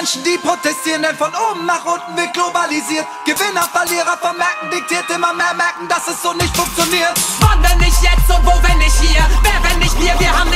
Menschen, die protestieren, denn von oben nach unten wird globalisiert. Gewinner, Verlierer vermerken, diktiert immer mehr merken, dass es so nicht funktioniert. Wann, wenn nicht jetzt und wo, wenn nicht hier? Wer, wenn nicht wir? Wir haben